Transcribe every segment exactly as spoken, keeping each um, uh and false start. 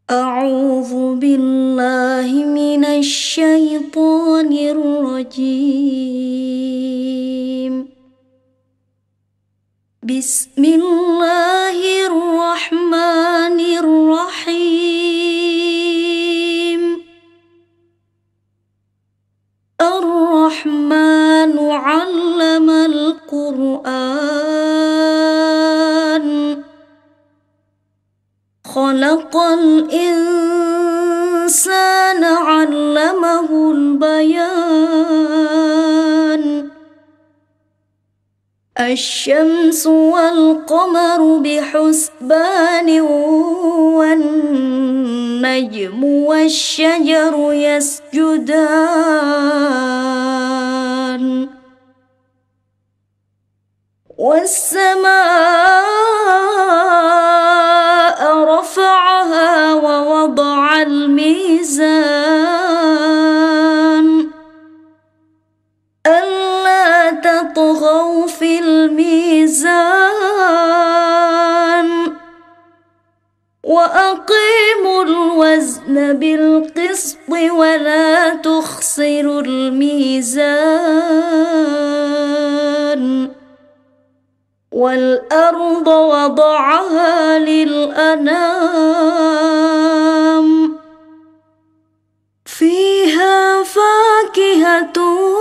أعوذ بالله من الشيطان الرجيم. بسم الله الرحمن الرحيم. الرحمن علم القرآن، خلق الإنسان علمه البيان. الشمس والقمر بحسبان، والنجم والشجر يسجدان. والسماء رفعها ووضع الميزان، ألا تطغوا في الميزان، وأقيموا الوزن بالقسط ولا تخسروا الميزان. والأرض وضعها للأنام، فيها فاكهة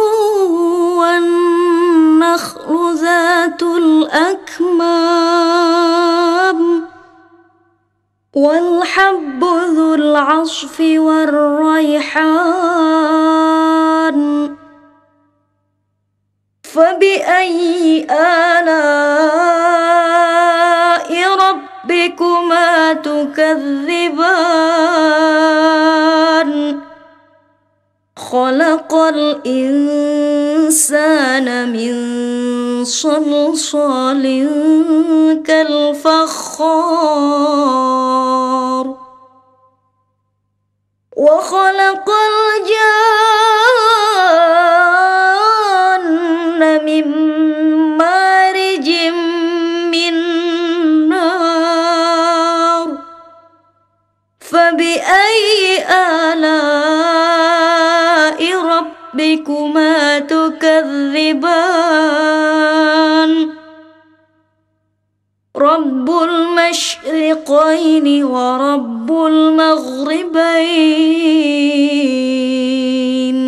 والنخل ذات الأكمام، والحب ذو العصف والريحان. فبأي آلاء ربكما تكذبان؟ خلق الإنسان من صلصال كالفخار، وخلق الجان من مارج من نار. فبأي آلاء ربكما تكذبان؟ رب المشرقين ورب المغربين.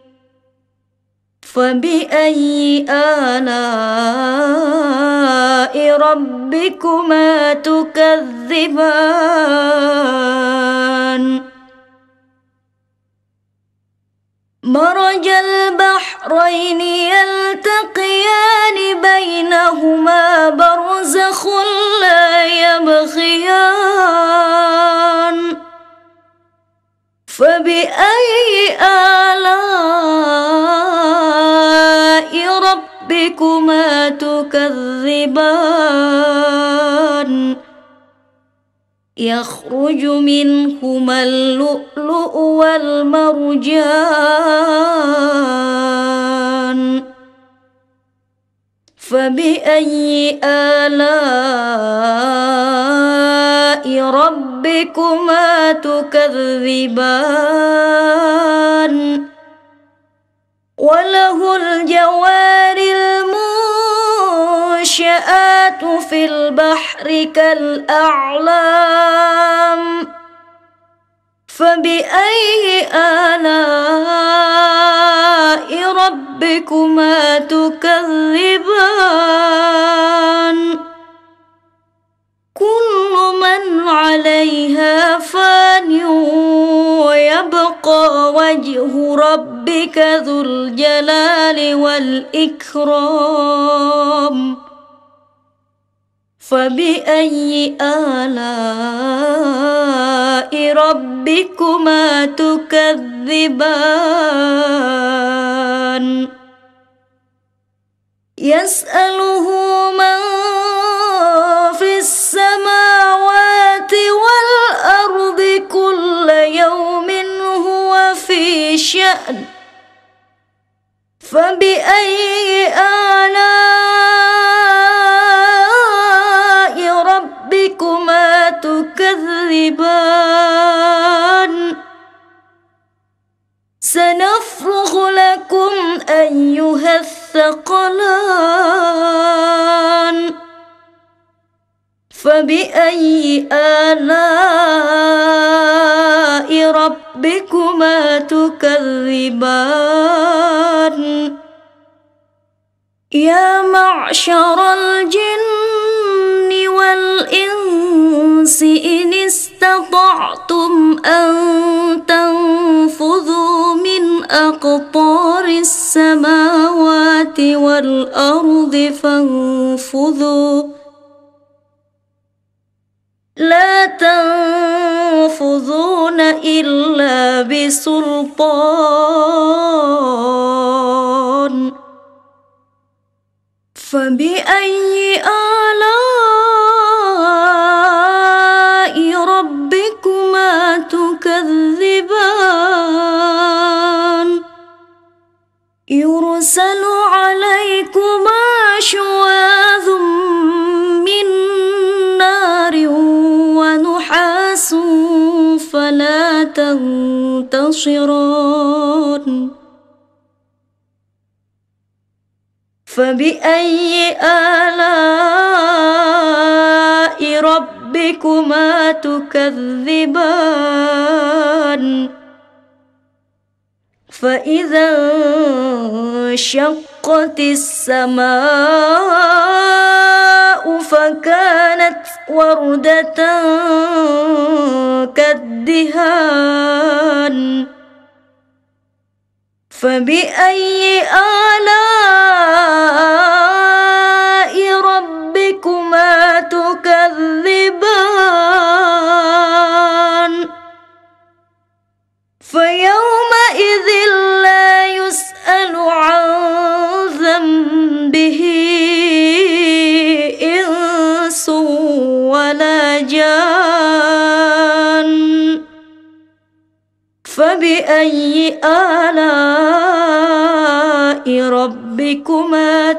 فبأي آلاء ربكما تكذبان؟ مرج البحرين يلتقيان، بينهما برزخ لا يبغيان. فبأي آلاء ربكما تكذبان؟ يخرج منهما اللؤلؤ والمرجان. فبأي آلاء ربكما تكذبان؟ وله الجوار المنشآت في البحر كالأعلام. فبأي آلاء ربكما تكذبان؟ كل من عليها فان، ويبقى وجه ربك ذو الجلال والإكرام. فبأي آلاء ربكما تكذبان؟ يسأله من في السماوات والأرض، كل يوم هو في شأن. فبأي آلاء ربكما تكذبان سنفرغ لكم أيها الثقلان فبأي آلاء ربكما تكذبان يا معشر الجن والإنس إن استطعتم أن تنفذوا من أقطار السماوات والأرض فانفذوا لا تنفذون إلا بسلطان فبأي آلاء ربكما تكذبان يرسل عليكما شواظ من نار ونحاس فلا تنتصران فبأي آلاء ربكما تكذبان فإذا انشقت السماء فكانت وردة كالدهان فبأي آلاء ربكما تكذبان فيومئذ لا يسأل عن ذنبه إنس ولا جان فبأي آلاء ربكما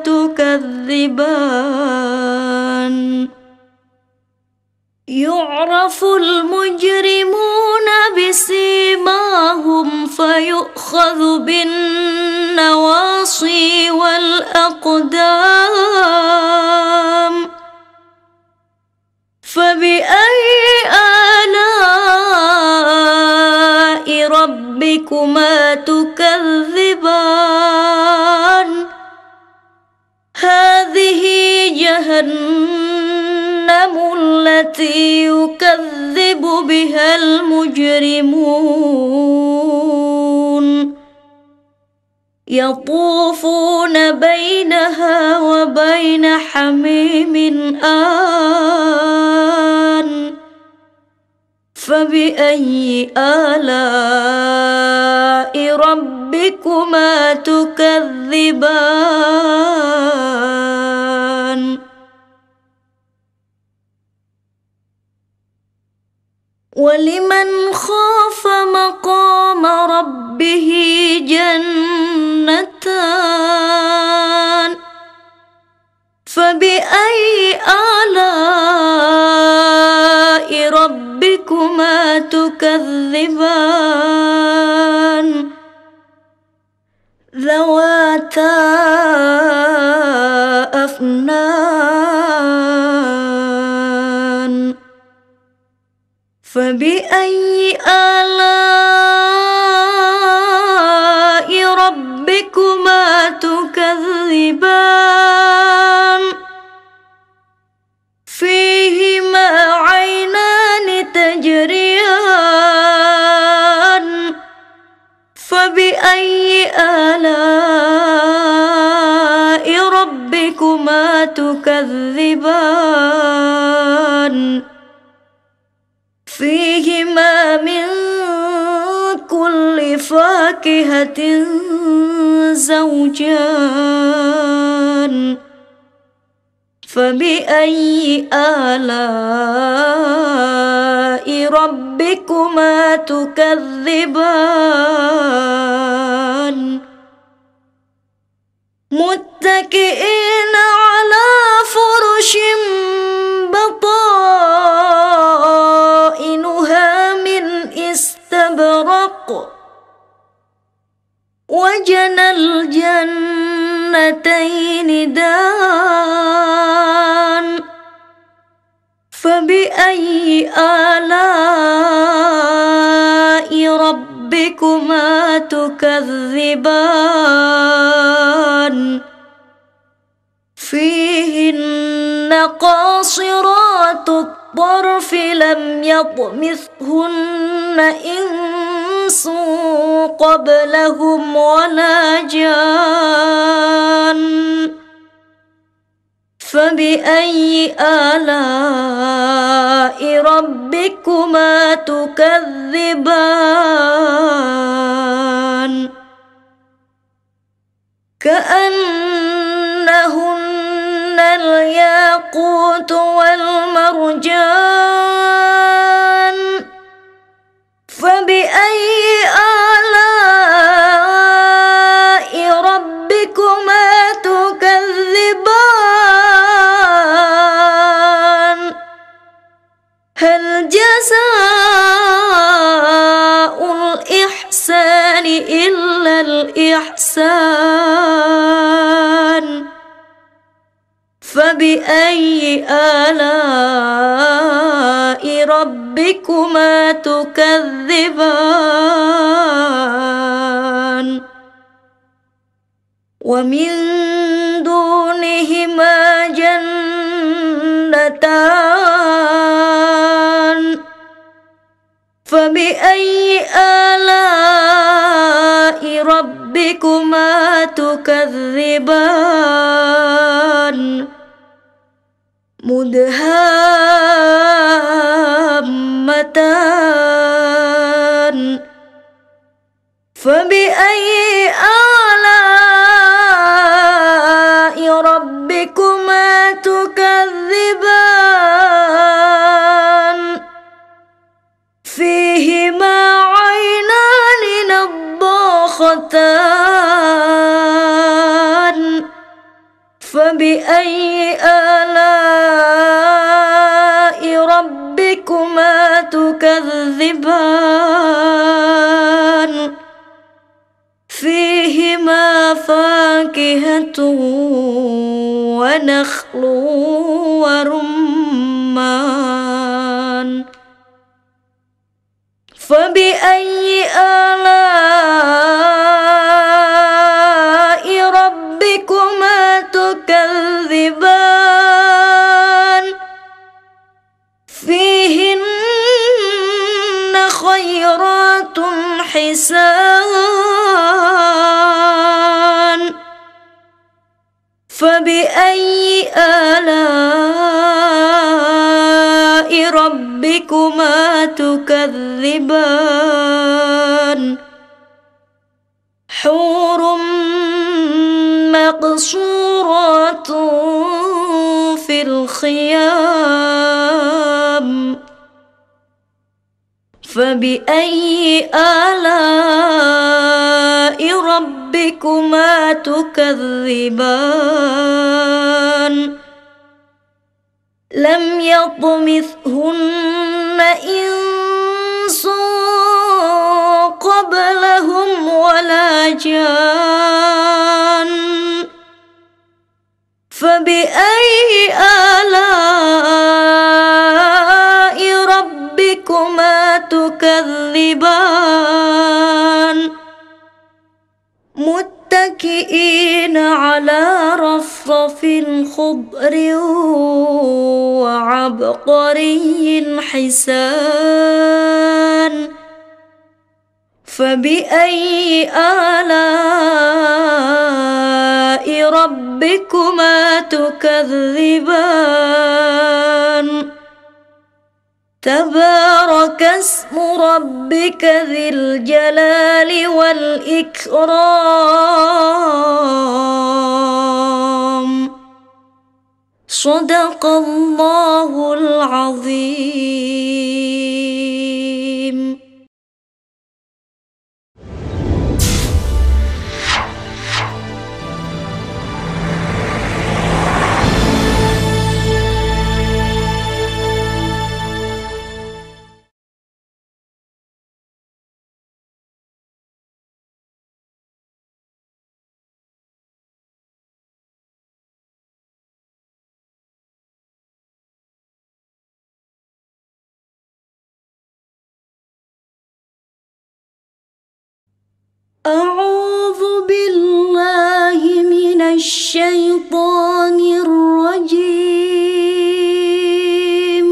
تكذبان يعرف المجرمون بسيماهم فيؤخذ بالنواصي والأقدام فبأي آلاء ربكما تكذبان هذه جهنم التي يكذب بها المجرمون يطوفون بينها وبين حميم آن فبأي آلاء ربكما تكذبان ولمن خاف مقام ربه جنتان فبأي آلاء ربكما تكذبان ذواتا أفنان فبأي آلاء ربكما تكذبان فيهما عينان تجريان فبأي آلاء ربكما تكذبان فيهما من كل فاكهة زوجان فبأي آلاء ربكما تكذبان متكئين على فرش بطائنها وجنى الجنتين دان فبأي آلاء ربكما تكذبان فيهن قاصرات الطرف لم يطمثهن إنس قبلهم ولا جان فبأي آلاء ربكما تكذبان كأنهن الياقوت والمرجان فبأي آلاء ربكما تكذبان هل جزاء الإحسان إلا الإحسان فبأي آلاء ربكما تكذبان ومن دونهما جنتان فبأي آلاء ربكما تكذبان مدهامتان فبأي آلاء ربكما تكذبان فيهما عينان نضاختان فبأي آلاء ربكما تكذبان فيهما فاكهة ونخل ورمان فبأي آلاء ربكما تكذبان فيهن خيرات حسان فبأي آلاء ربكما تكذبان حور مقصورات في الخيام فبأي آلاء ربكما تكذبان لم يطمثهن إنس قبلهم ولا جان فبأي آلاء ربكما تكذبان متكئين على رفرف خضر وعبقري حسان فبأي آلاء ربكما تكذبان تبارك اسم ربك ذي الجلال والإكرام صدق الله العظيم. أعوذ بالله من الشيطان الرجيم.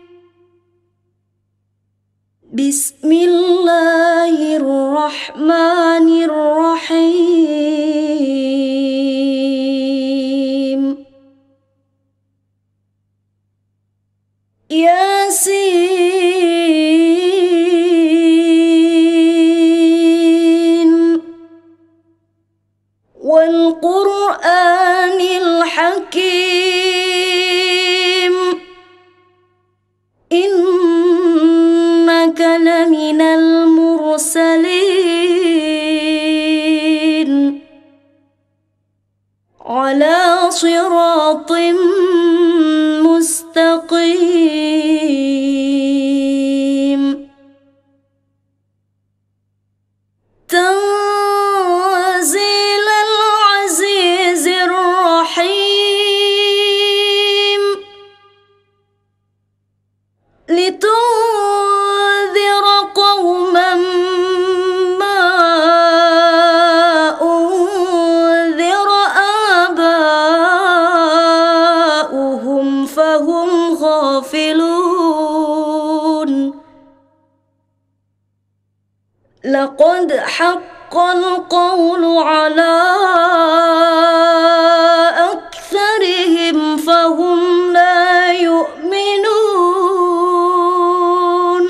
بسم الله الرحمن الرحيم. ياسين والقرآن الحكيم إنك لمن المرسلين على صراط مستقيم. تنزيل العزيز الرحيم. لتنذر قوما ما أنذر آباؤهم فهم غافلون. لقد حق القول على أكثرهم فهم لا يؤمنون.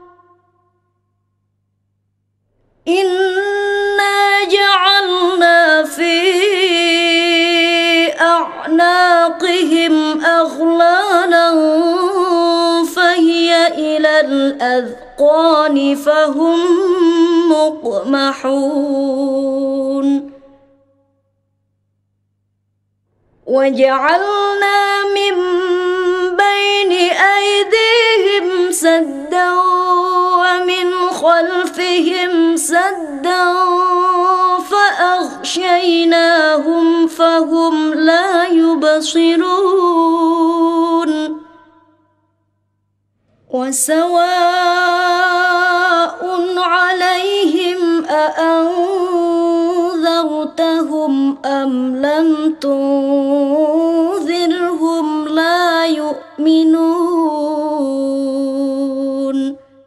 إنا جعلنا في أعناقهم أغلالا فهي إلى الأذقان فهم مقمحون. وجعلنا من بين أيديهم سدا ومن خلفهم سدا فأغشيناهم فهم لا يبصرون. وسواء عليهم أأنذرتهم أم لم تنذرهم لا يؤمنون.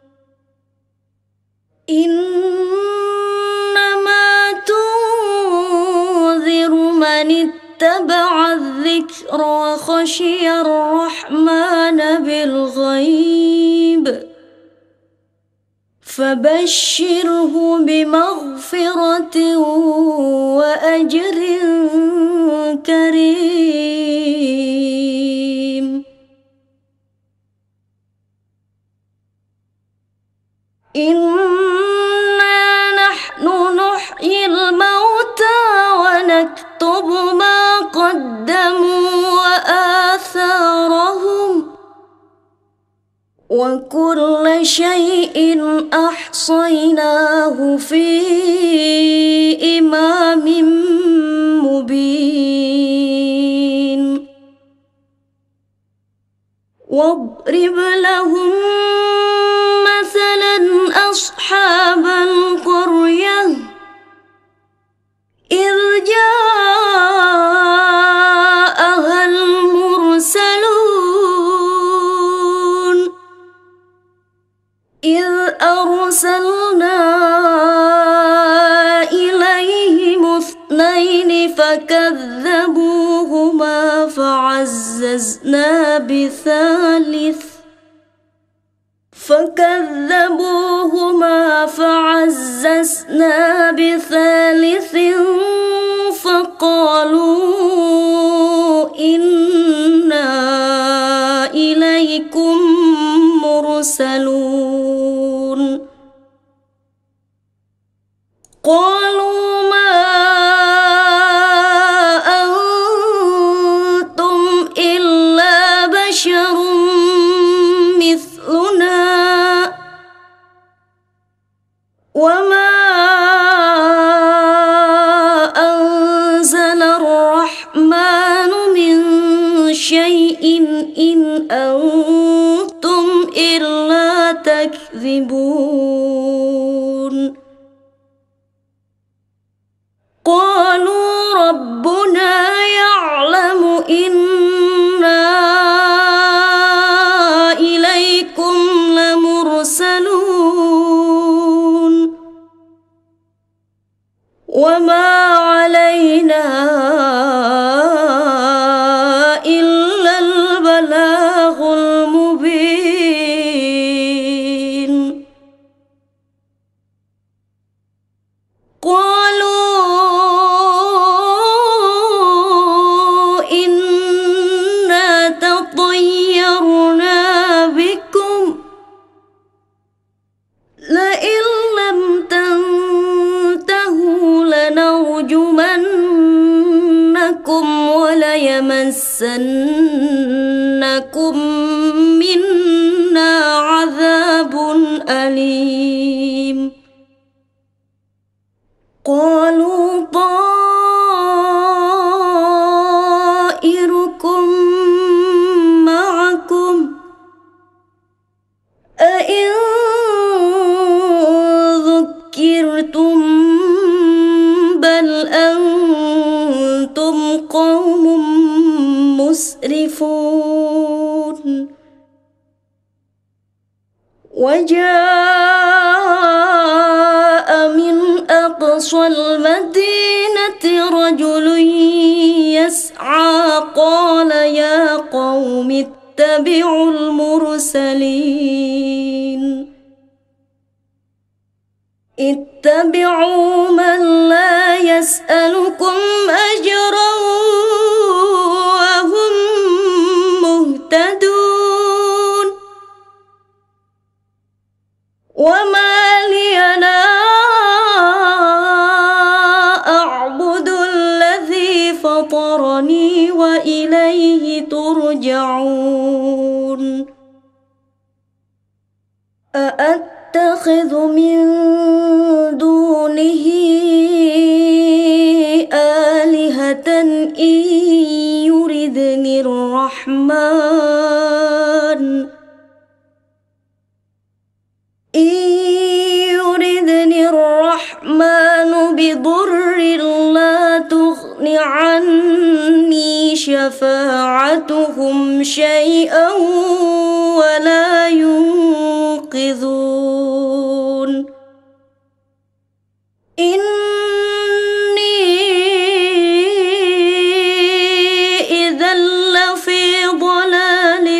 إنما تنذر من اتبع الذكر وخشي الرحمن بالغيب فبشره بمغفرة وأجر كريم. إنا نحن نحيي الموتى ونكتب ما قدموا وآثارهم وكل شيء أحصيناه في إمام مبين. واضرب لهم مثلا أصحاب القرية إذ جاءها المرسلون إذ أرسلنا إليهم اثنين فكذبوهما فعززنا بثالث فكذبوهما فعززنا بثالث فقالوا إنا إليكم مرسلون. قالوا ما أنتم إلا بشر مثلنا وما أنزل الرحمن من شيء إن أنتم إلا تكذبون. قالوا ربنا يعلم إنا إليكم لمرسلون وما علينا إلا البلاغ المبين. قالوا إنا تطيرنا بكم لئن لم تنتهوا لنرجمنكم وليمسنكم منا عذاب أليم. قالوا طائركم معكم أئن ذكرتم بل أنتم قوم مسرفون. وجاء من أقصى المدينة رجل يسعى قال يا قوم اتبعوا المرسلين اتبعوا من لا يسألكم أجرا وهم مهتدون. وما لي لا أعبد الذي فطرني وإليه ترجعون. أأتخذ من دونه آلهة إن يردني الرحمن إن يردني الرحمن بضر لا تغن عني شفاعتهم شيئا ولا ينقذون. إني إذا لفي ضلال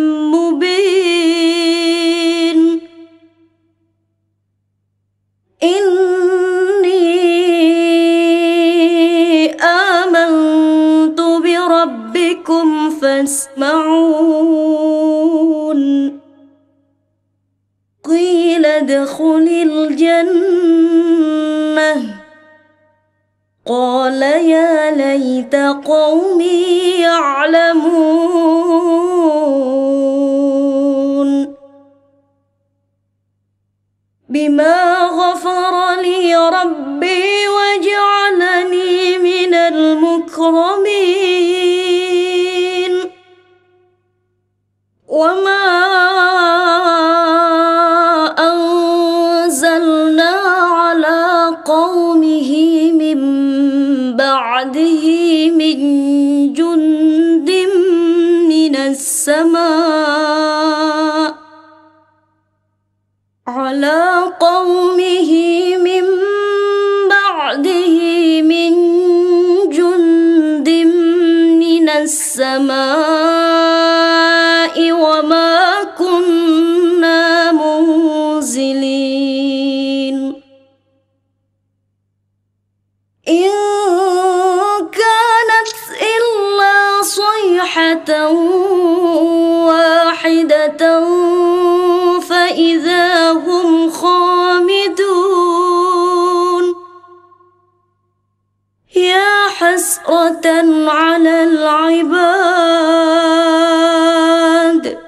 مبين. إني آمنت بربكم فاسمعون. قيل ادخل الجنة قال يا ليت قومي يعلمون. بما غفر لي ربي وجعلني من المكرمين. وما أنزلنا على قومه من بعده من جند من السماء على قومه من بعده من جند من السماء وما كنا منزلين. إن كانت إلا صيحة واحدة فإذا هم خامدون. يا حسرة على العباد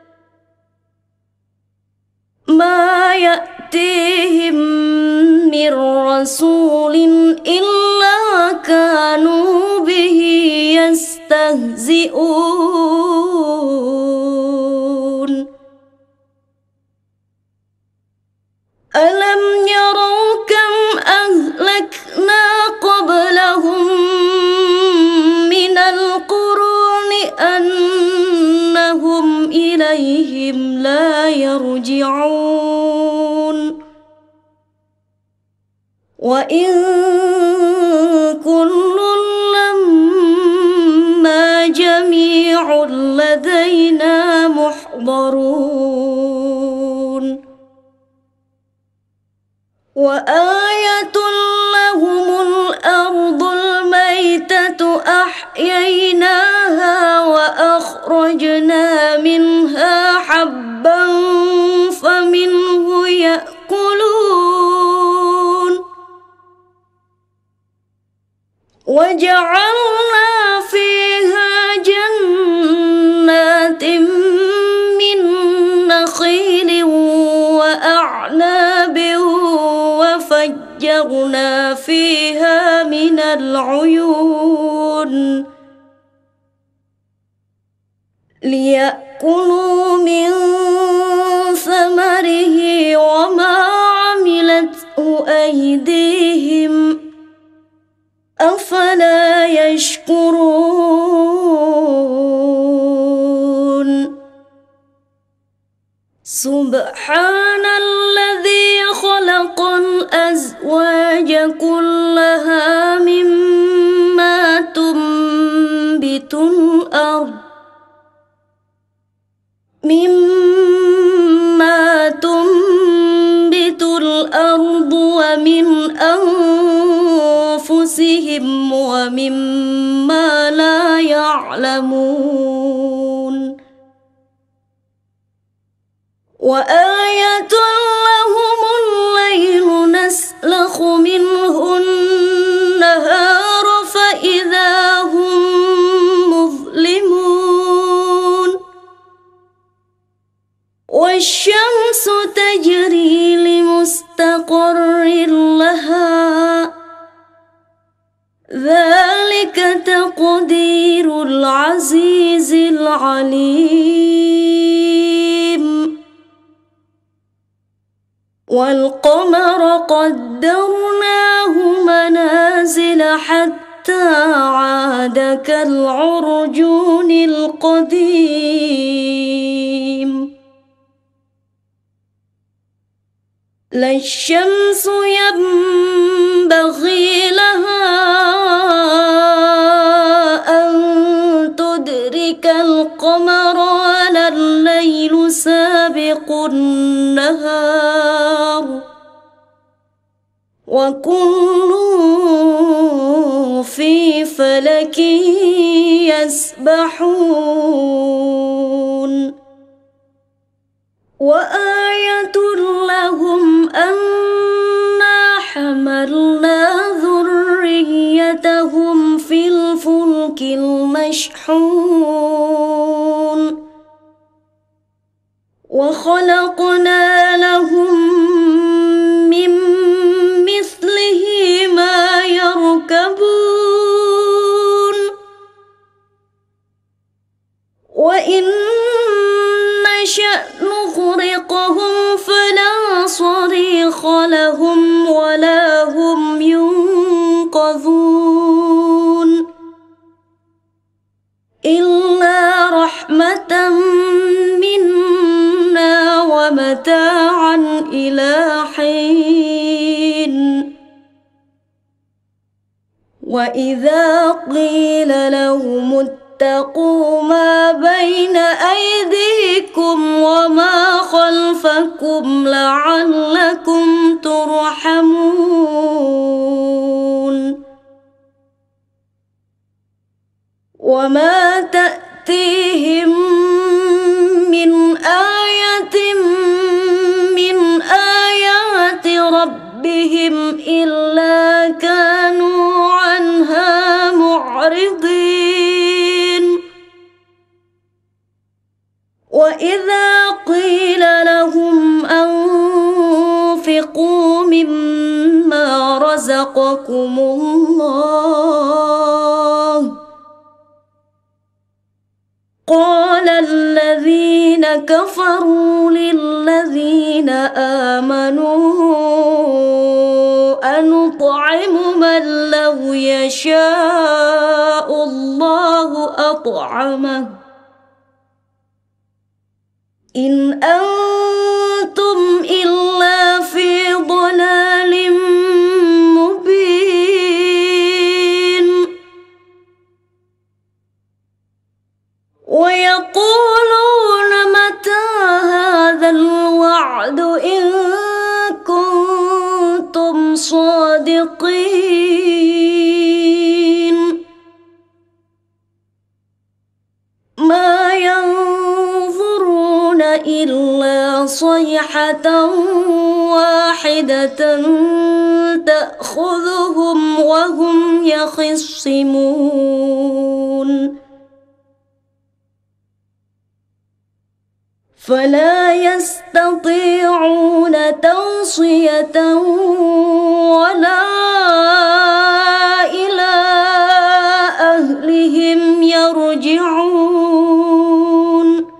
ما يأتيهم من رسول إلا كانوا به يستهزئون. ألم يروا كم أهلكنا قبلهم قبلهم من القرون أنهم إليهم لا يرجعون وإن كل لما جميع لدينا محضرون وآية لهم الأرض الميتة أحييناها وأخرجنا منها حبا فمنه يأكلون وجعلنا فيها جنات من نخيل وأعناب وفجرنا فيها من العيون ليأكلوا من ثمره وما عملته أيديهم أفلا يشكرون سبحان الذي خلق الأزواج كلها مما تنبت الأرض مما تنبت الأرض ومن أنفسهم ومما لا يعلمون وآية لهم الليل نسلخ منه النهار فإذا هم مظلمون والشمس تجري لمستقر لها ذلك تقدير العزيز العليم والقمر قدرناه منازل حتى عاد كالعرجون القديم لا الشمس ينبغي لها أن تدرك القمر ولا الليل سابق النهار وكل في فلك يسبحون وآية لهم أنا حملنا ذريتهم في الفلك المشحون وخلقنا لهم من مثله ما يركبون وإن نشأ نغرقهم فلا صريخ لهم ولا هم ينقذون إلا رحمة منا ومتاعا إلى حين وإذا قيل لهم اتقوا ما بين أيديكم وما خلفكم لعلكم ترحمون وما تأتيهم من آية من آيات ربهم إلا كانوا عنها معرضين وإذا قيل لهم أنفقوا مما رزقكم الله قال الذين كفروا للذين آمنوا أنطعم من لو يشاء الله أطعمه إن أنتم إلا في ضلال مبين ويقولون متى هذا الوعد إن كنتم صادقين ما ينظرون إلا صيحة واحدة تأخذهم وهم يخصمون فلا يستطيعون توصية ولا إلى أهلهم يرجعون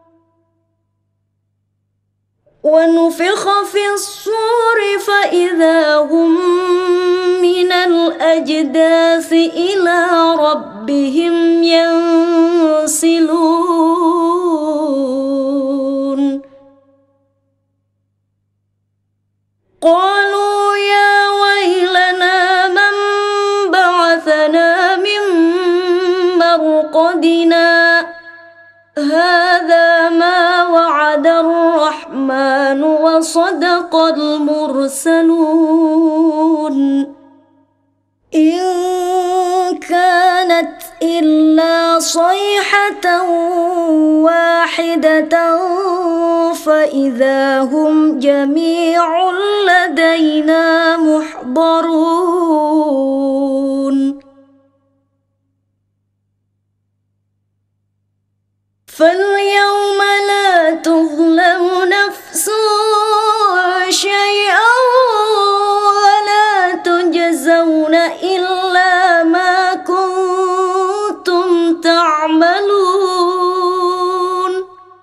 ونفخ في الصور فإذا هم من الأجداث إلى ربهم ينسلون قالوا يا ويلنا من بعثنا من مرقدنا هذا ما وعد الرحمن وصدق المرسلون إن كانت إلا صيحة واحدة فإذا هم جميع لدينا محضرون فاليوم لا تظلم نفس شيئا ولا تجزون إلا ما كنتم تعملون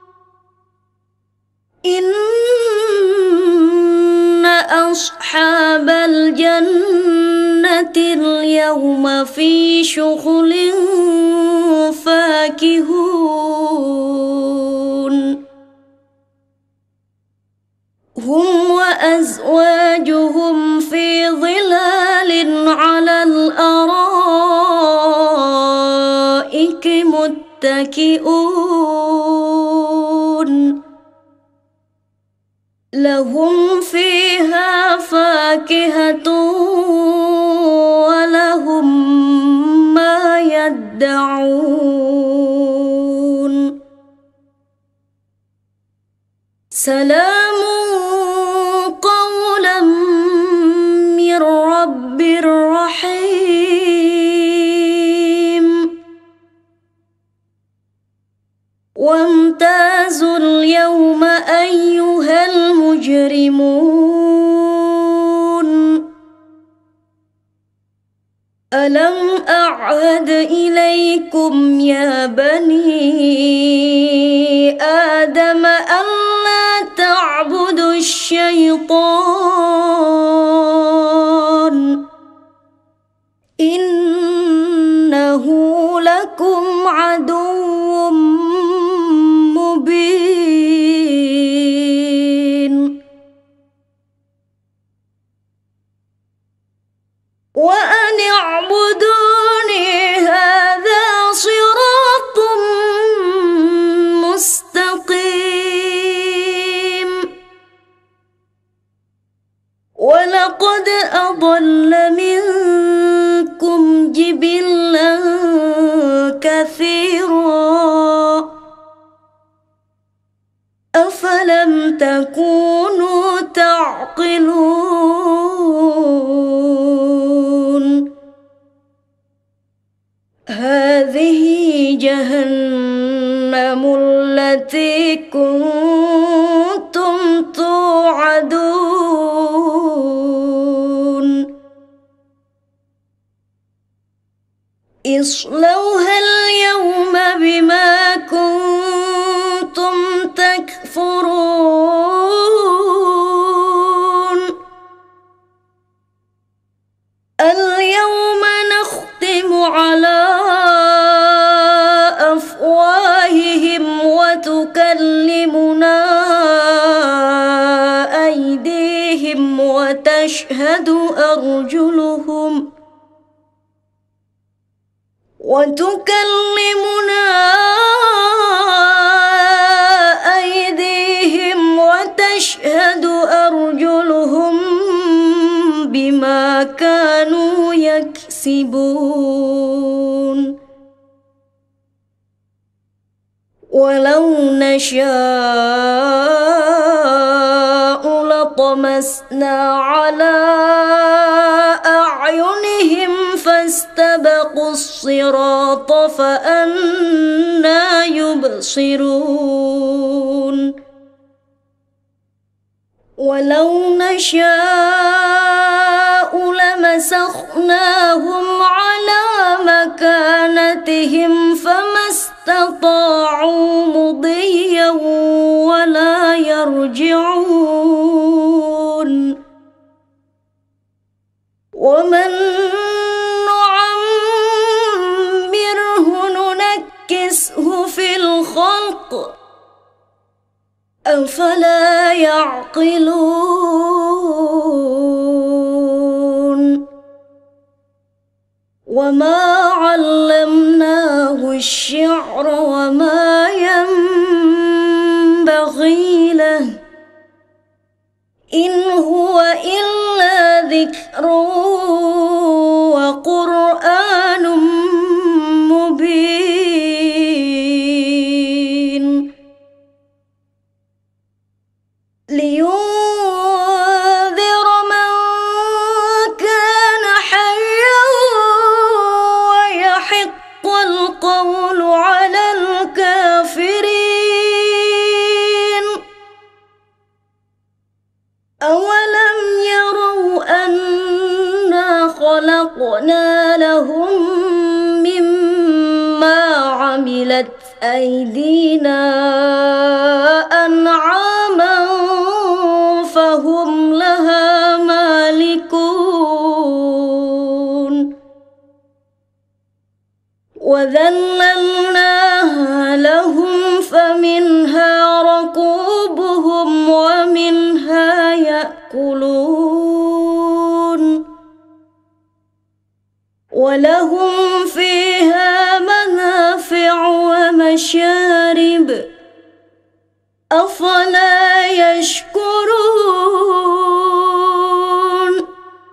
إن أصحاب الجنة اليوم في شغل فاكهون هم وأزواجهم في ظلال على الأرائك متكئون لهم فيها فاكهة ولهم ما يدعون سلام قولا من رب رحيم وامتازوا اليوم أيها المجرمون ألم أعهد إليكم يا بني آدم ألا تعبدوا الشيطان إنه لكم عدو مبين وأن اعبدوني هذا صراط مستقيم ولقد أضل منكم جبلا كثيرا أفلم تكونوا تعقلون هذه جهنم التي كنتم توعدون اصلوها اليوم بما كنتم تكفرون اليوم نختم وتشهد أرجلهم وتكلمنا أيديهم وتشهد أرجلهم بما كانوا يكسبون ولو نشاء لطمسنا على أعينهم فاستبقوا الصراط فأنى يبصرون ولو نشاء لمسخناهم على مكانتهم فما استطاعوا مضيا ولا يرجعون ومن نعمره ننكسه في الخلق أفلا يعقلون وما علمناه الشعر وما ينبغي له إن هو إلا ذكر وقرآن مبين لينذر من كان حيا ويحق القول على الكافرين أولم يروا أنا خلقنا لهم مما عملت أيدينا أنعاما فهم لها مالكون وذللناها لهم فمنها ركوبهم ومنها يأكلون ولهم فيها منافع ومشارب أفلا يشكرون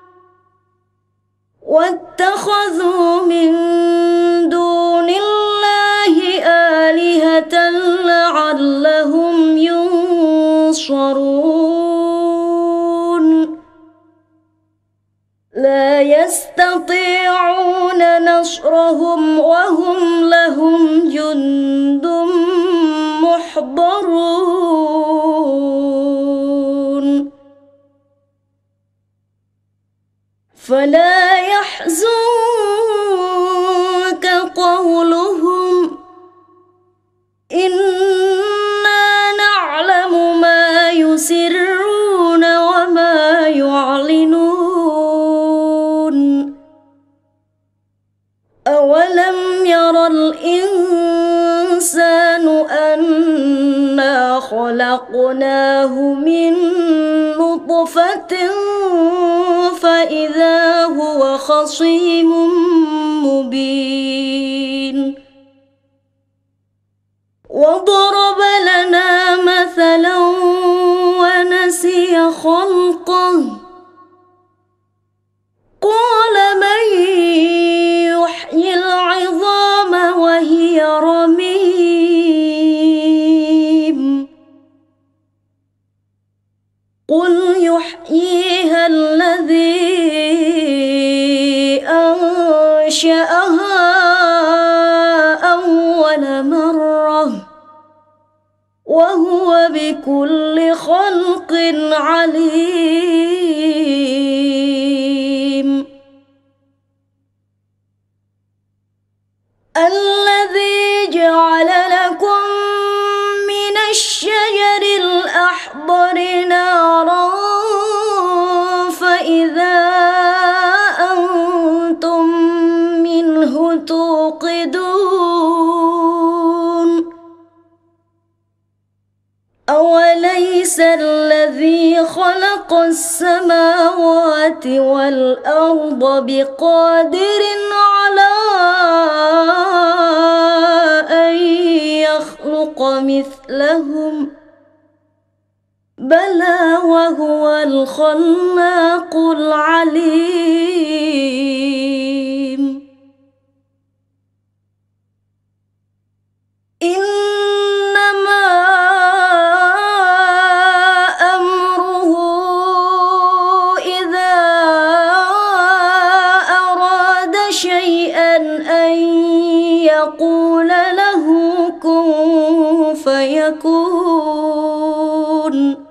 واتخذوا من دون الله آلهة لعلهم ينصرون لا يستطيعون نصرهم وهم لهم جند محضرون فلا يحزنك قولهم إنا نعلم ما يسرون وما يعلنون أولم ير الإنسان أنا خلقناه من نطفة فإذا هو خصيم مبين وضرب لنا مثلا ونسي خلقه قال من يحيي العظام وهي رميم قل يحييها الذي أنشأها أول مرة وهو بكل خلق عليم الذي جعل لكم من الشجر الأخضر نارا فإذا أنتم منه توقدون أوليس الذي خلق السماوات والأرض بقادر على أن يخلق مثلهم بلى وهو الخلاق العليم إنما أمره إذا أراد شيئا أن يقول له كن فيكون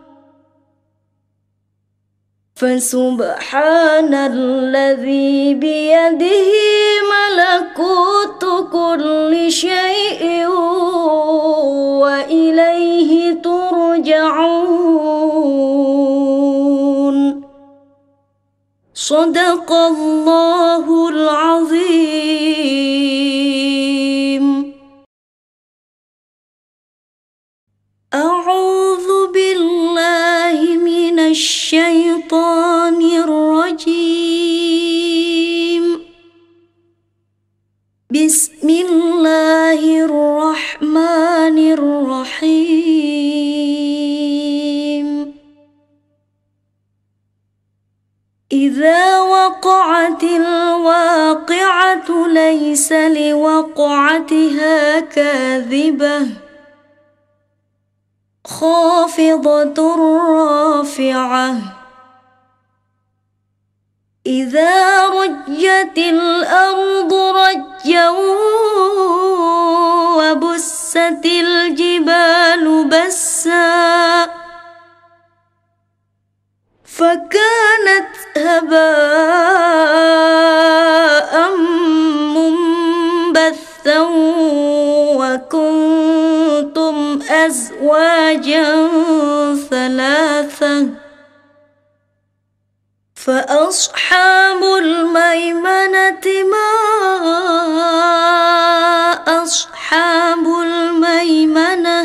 فسبحان الذي بيده ملكوت كل شيء وإليه ترجعون صدق الله العظيم. أعوذ بالله من الشيطان الرجيم. بسم الله الرحمن الرحيم. إذا وقعت الواقعة ليس لوقعتها كاذبة خافضة رافعة إذا رجت الأرض رجا وبست الجبال بسا فكانت هباء منبثا وكنتم أزواجا ثلاثة فأصحاب الميمنة ما أصحاب الميمنة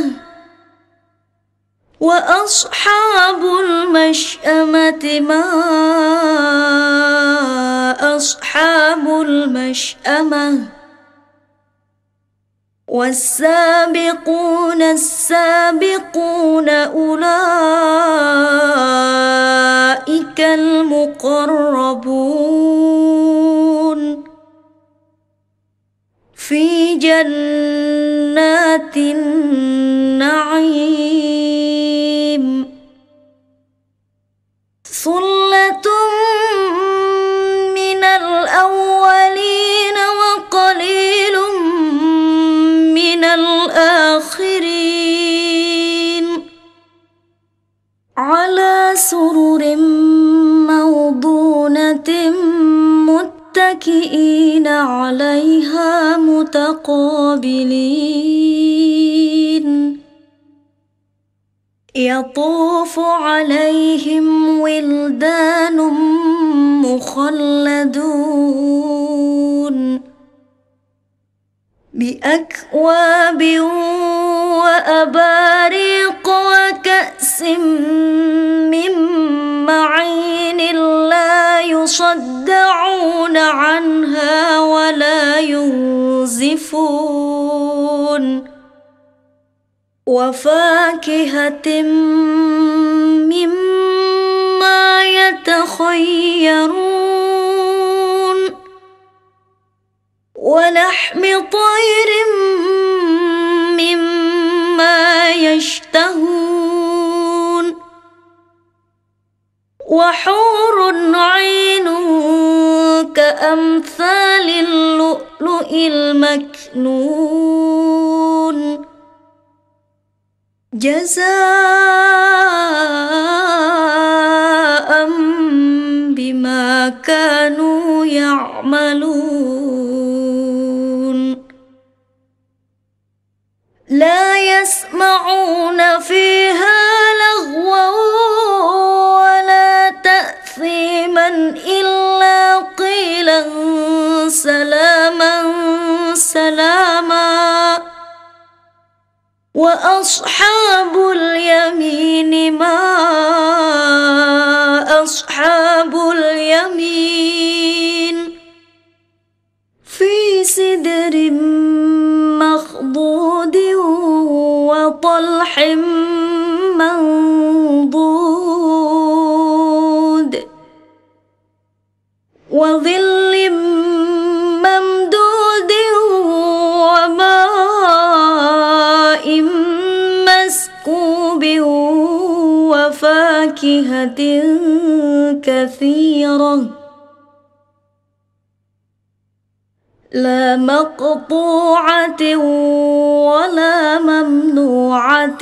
وأصحاب المشأمة ما أصحاب المشأمة والسابقون السابقون أولئك المقربون في جنات النعيم ثلة من الأولين وقليل من الآخرين على سرر موضونة متكئين عليها متقابلين يطوف عليهم ولدان مخلدون بأكواب وأباريق وكأس من معين لا يصدعون عنها ولا ينزفون وفاكهة مما يتخيرون ولحم طير مما يشتهون وحور عين كأمثال اللؤلؤ المكنون جزاء بما كانوا يعملون لا يسمعون فيها لغوا ولا تأثيما إلا قيلا سلاما سلاما وأصحاب اليمين ما أصحاب اليمين في سدر مخضود وطلح منضود وظل ممدود وماء مسكوب وفاكهة كثيرة لا مقطوعة ولا ممنوعة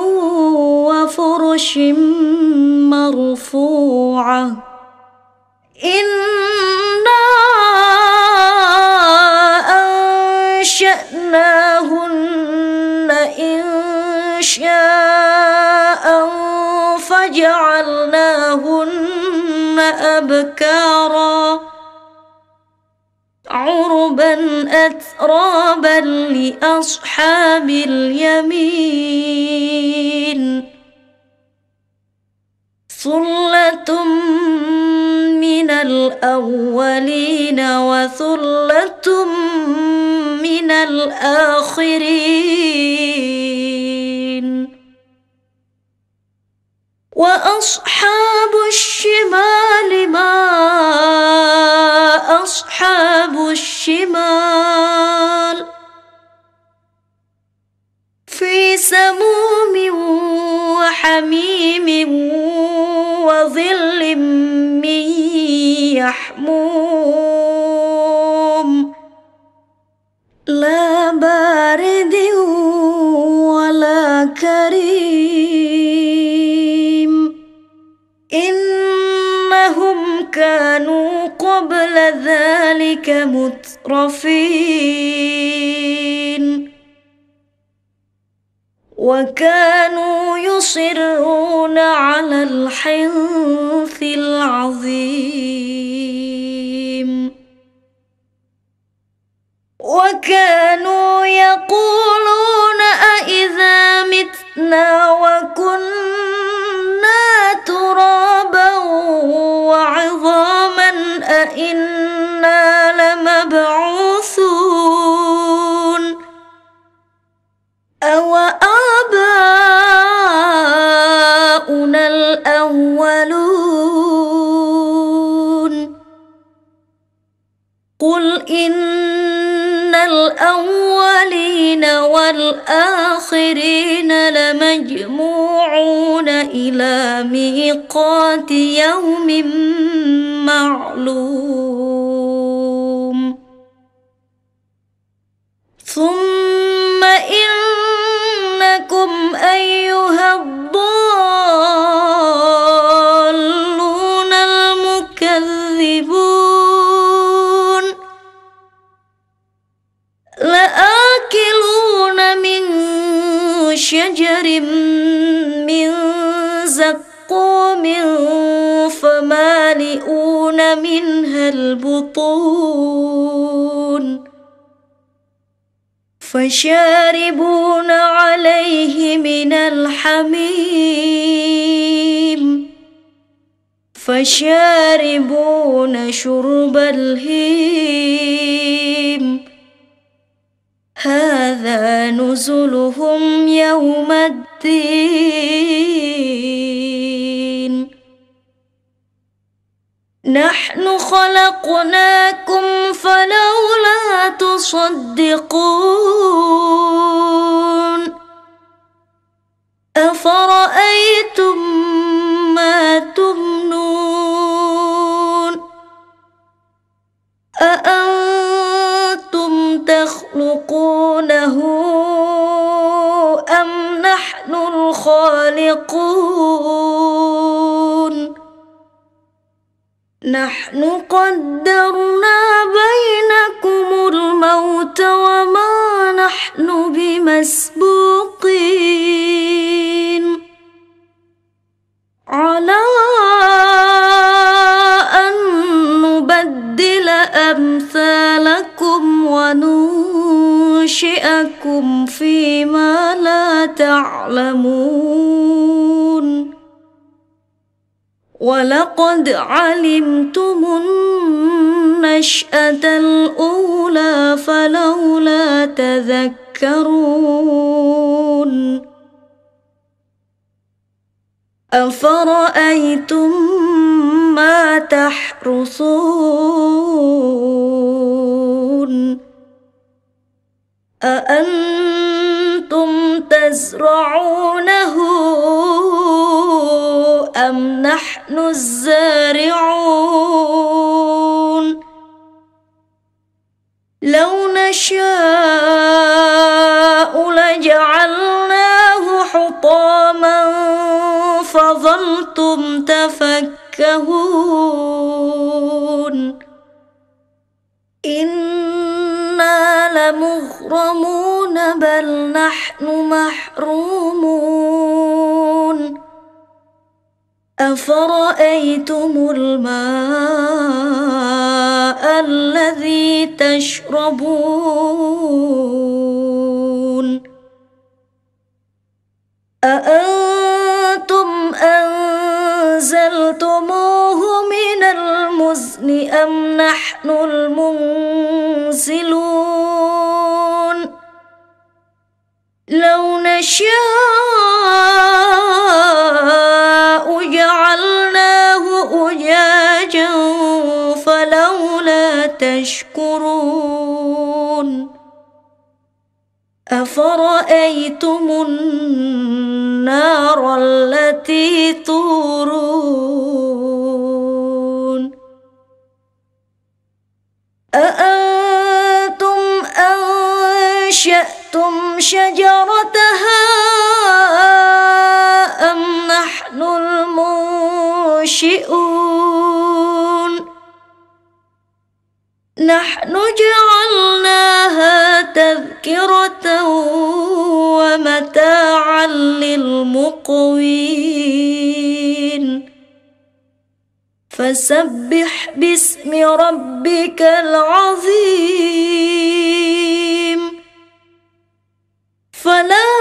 وفرش مرفوعة إنا أنشأناهن إنشاء فجعلناهن أبكارا عربا أترابا لأصحاب اليمين ثلة من الأولين وثلة من الآخرين وأصحاب الشمال ما أصحاب الشمال في سموم وحميم وظل من يحموم لا بارد ولا كريم إنهم كانوا قبل ذلك مترفين وكانوا يصرون على الحنث العظيم وكانوا يقولون أإذا متنا وكنا ترابا وعظاما أإنا لمبعوثون أو آباؤنا الأولون قل إن الأولين والآخرين لمجموعون إلى ميقات يوم معلوم ثم إنكم أيها الضالون المكذبون لآكلون من شجر من زقوم فمالئون منها البطون فشاربون عليه من الحميم فشاربون شرب الهيم هذا نزلهم يوم الدين نحن خلقناكم فلولا تصدقون أفرأيتم ما تمنون أأنتم تخلقونه أم نحن الخالقون نحن قدرنا بينكم الموت وما نحن بمسبوقين على أن نبدل أمثالكم وننشئكم لينشئكم فيما لا تعلمون ولقد علمتم النشأة الأولى فلولا تذكرون أفرأيتم ما تحرثون أأنتم تزرعونه أم نحن الزارعون لو نشاء لجعلناه حطاما فظلتم تفكهون إنا لمغرمون بل نحن محرومون أفرأيتم الماء الذي تشربون أأنتم أنزلتموه من المزن أم نحن المنزلون لو نشاء جعلناه أجاجا فلولا تشكرون أفرأيتم النار التي تورون أأنتم أنشأتم شجرتها أم نحن المنشئون نحن جعلناها تذكرة ومتاعا للمقوين فسبح باسم ربك العظيم فلا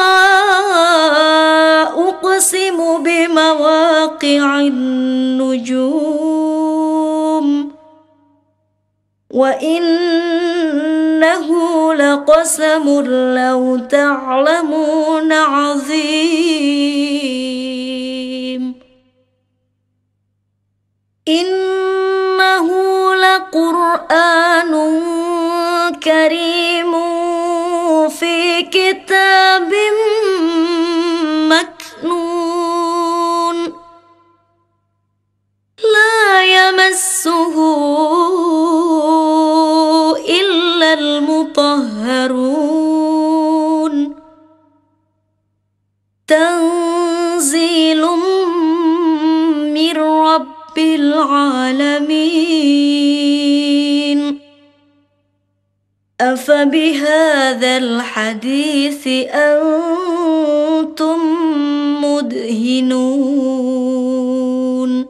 أقسم بمواقع النجوم وإنه لقسم لو تعلمون عظيم إنه لقرآن كريم في كتاب مكنون لا يمسه إلا المطهرون تنزيل من رب العالمين أفبهذا الحديث أنتم مدهنون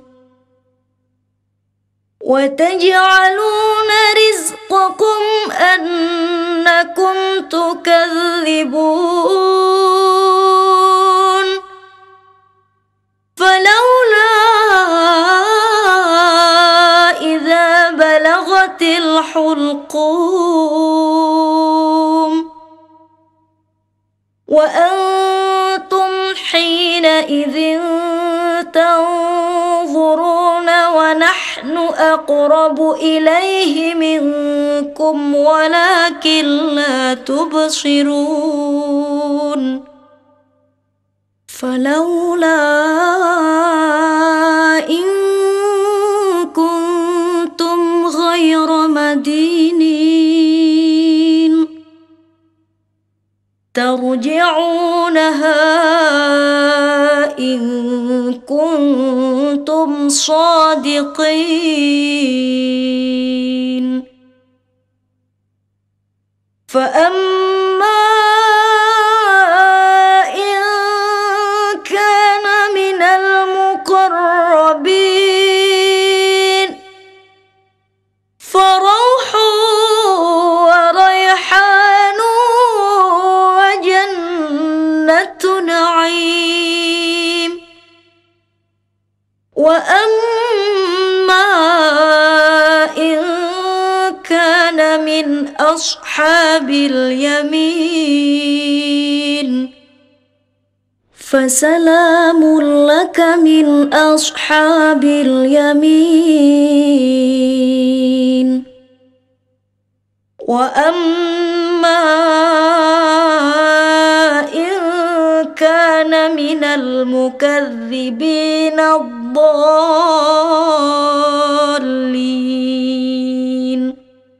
وتجعلون رزقكم أنكم تكذبون فلولا إذا بلغت الحلقوم وأنتم حينئذ تنظرون ونحن أقرب إليه منكم ولكن لا تبصرون فلولا إن كنتم غير مدينين ترجعونها إن كنتم صادقين فأما إن كان من المقربين فروح وريحان وأما إن كان من أصحاب اليمين فسلام لك من أصحاب اليمين. وأما إن كان من المكذبين الضالين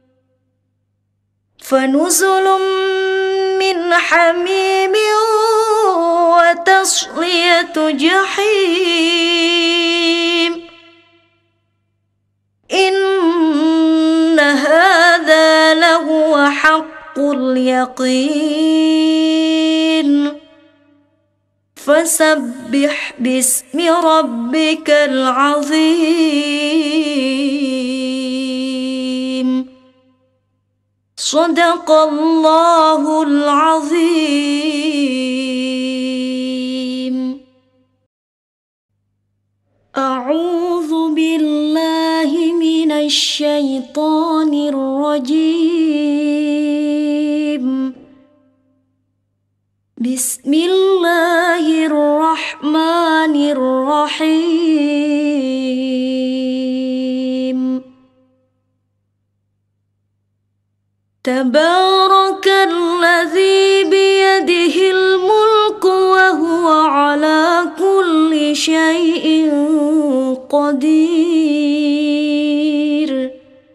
فنزل من حميم وتصلية جحيم. إن هذا لهو حق اليقين فسبح باسم ربك العظيم. صدق الله العظيم. أعوذ بالله من الشيطان الرجيم. بسم الله الرحمن الرحيم. تبارك الذي بيده الملك وهو على كل شيء قدير.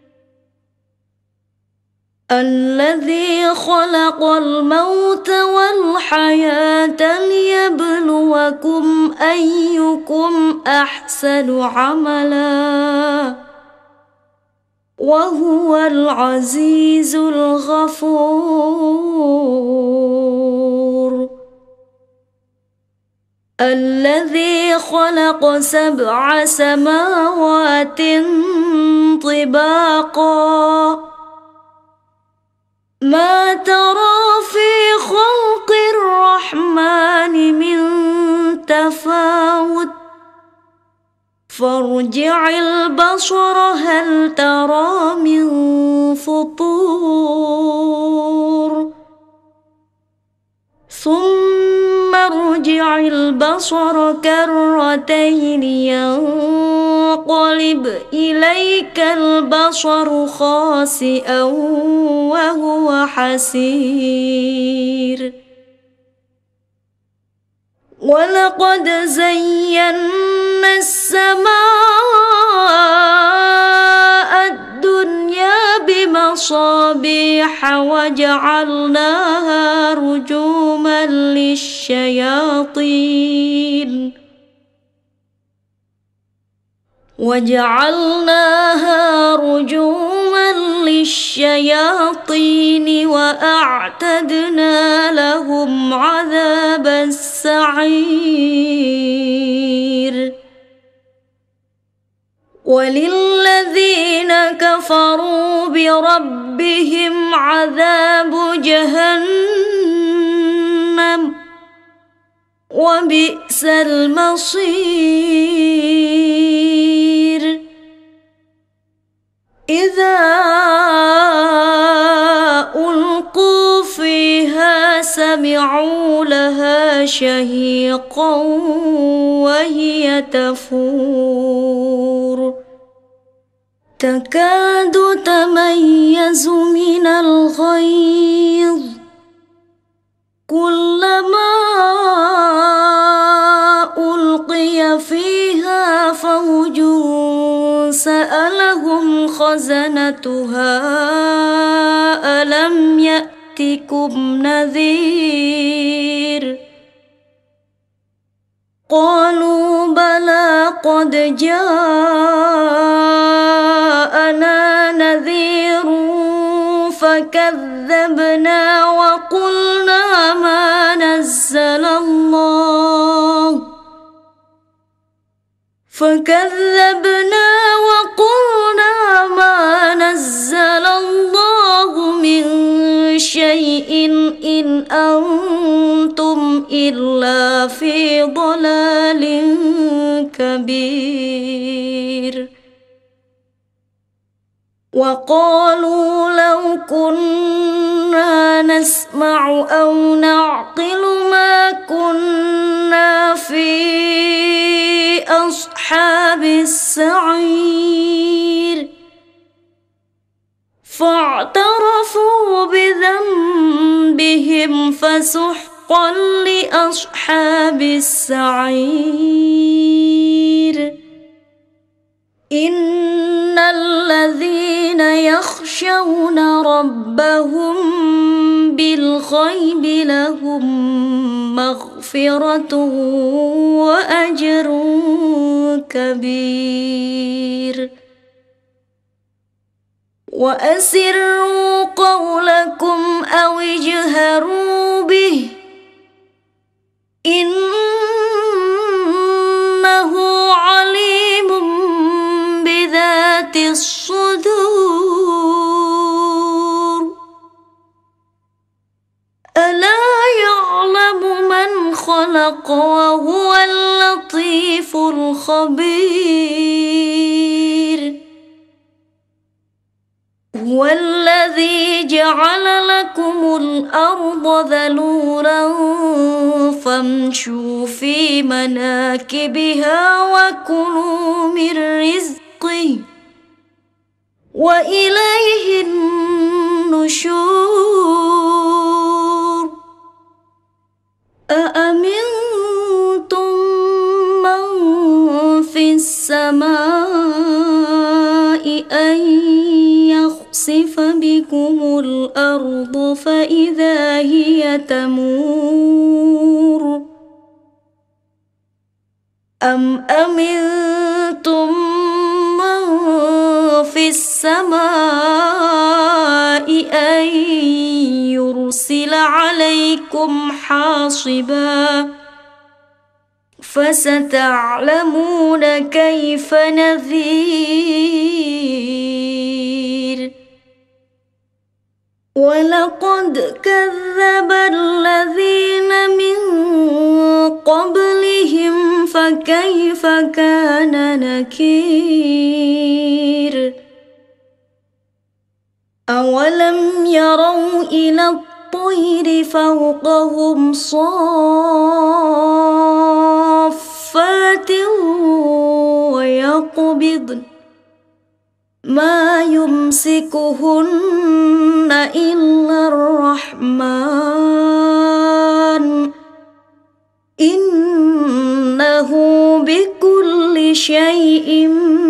الذي خلق الموت والحياة ليبلوكم أيكم أحسن عملا وهو العزيز الغفور. الذي خلق سبع سماوات طباقا ما ترى في خلق الرحمن من تفاوت فارجع البصر هل ترى من فطور ثم ارجع البصر كرتين ينقلب إليك البصر خاسئا وهو حسير. ولقد زينا السماء الدنيا بمصابيح وجعلناها رجوما للشياطين وجعلناها رجوما للشياطين وأعتدنا لهم عذاب السعير. وللذين كفروا بربهم عذاب جهنم وبئس المصير. إذا ألقوا فيها سمعوا لها شهيقا وهي تفور تكاد تميز من الغيظ كلما ألقي فيها فوج سألهم خزنتها ألم يأتكم نذير قالوا بلى قد جاءنا نذير فكذبنا وقلنا ما نزل الله فكذبنا وقلنا ما نزل الله من شيء إن أنتم إلا في ضلال كبير. وقالوا لو كنا نسمع أو نعقل ما كنا في أصحاب السعير فاعترفوا بذنبهم فسحقا لأصحاب السعير إن الذين يخشون ربهم بالغيب لهم مغفرة وأجر كبير وأسروا قولكم أو اجهروا به إنه عليم بذات الصدور ألا يعلم من خلق وهو اللطيف الخبير هو الذي جعل لكم الأرض ذلولا فامشوا في مناكبها وكلوا من رزقه وإليه النشور أأمنتم من في السماء أن يخسف بكم الأرض فإذا هي تمور أم أمنتم من في السماء أن يرسل عليكم حاصبا فستعلمون كيف نذير ولقد كذب الذين من قبلهم فكيف كان نكير أولم يروا إلى الطير فوقهم صافات ويقبضن ما يمسكهن إلا الرحمن إنه بكل شيء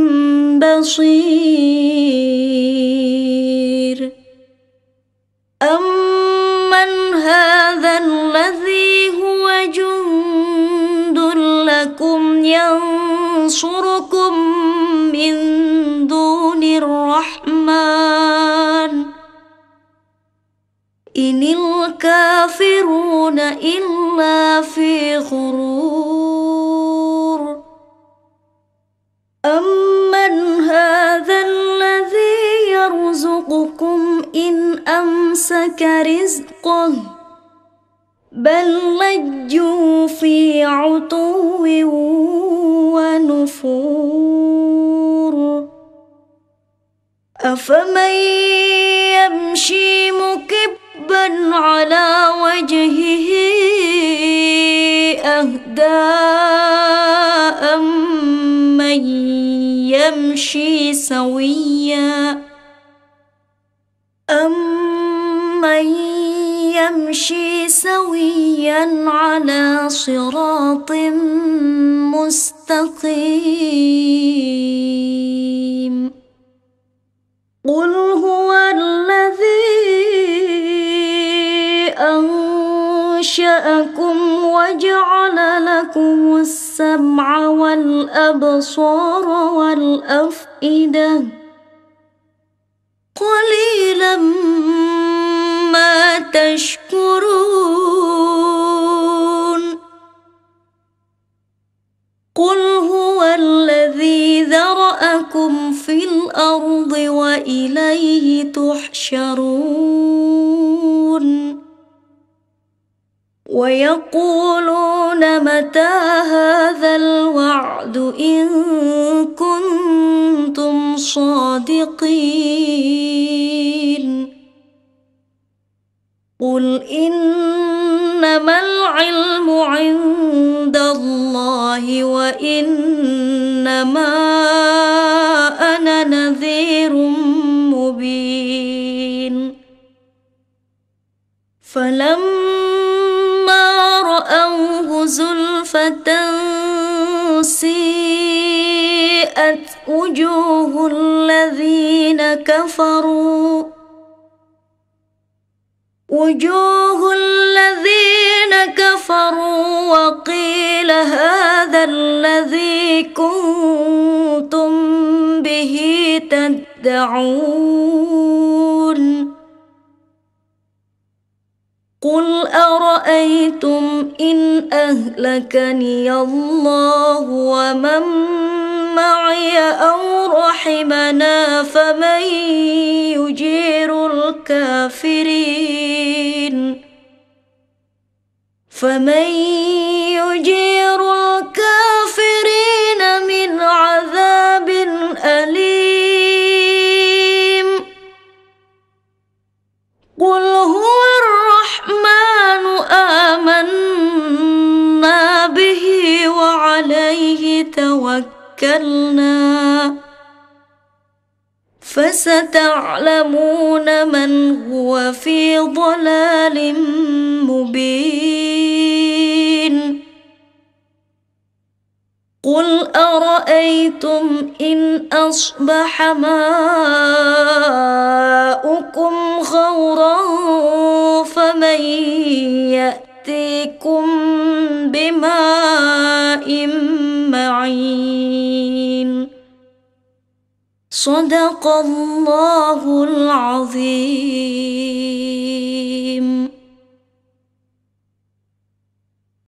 بصير أمن هذا الذي هو جند لكم ينصركم من دون الرحمن إن الكافرون إلا في غرور أمن هذا الذي يرزقكم إن أمسك رزقه بل لجوا في عتو ونفور أفمن يمشي مكبا على وجهه أهدى أمن يمشي سويا أمن يمشي سويا على صراط مستقيم قل هو الذي أنشأكم وجعل لكم السمع والأبصار والأفئدة قليلا ما تشكرون قل هو الذي ذرأكم في الأرض وإليه تحشرون ويقولون متى هذا الوعد إن كنتم صادقين قل إنما العلم عند الله وإنما أنا نذير مبين فلما رأوه زلفة سيئت وجوه الذين كفروا وجوه الذين كفروا وقيل هذا الذي كنتم به تدعون قل أرأيتم إن أهلكني الله ومن معي أو رحمنا فمن يجير الكافرين فمن يجير الكافرين من عذاب أليم قل هو الرحمن آمنا به وعليه توكلنا فستعلمون من هو في ضلال مبين قل أرأيتم إن أصبح ماؤكم غورا فمن يأتيكم بماء معين صدق الله العظيم.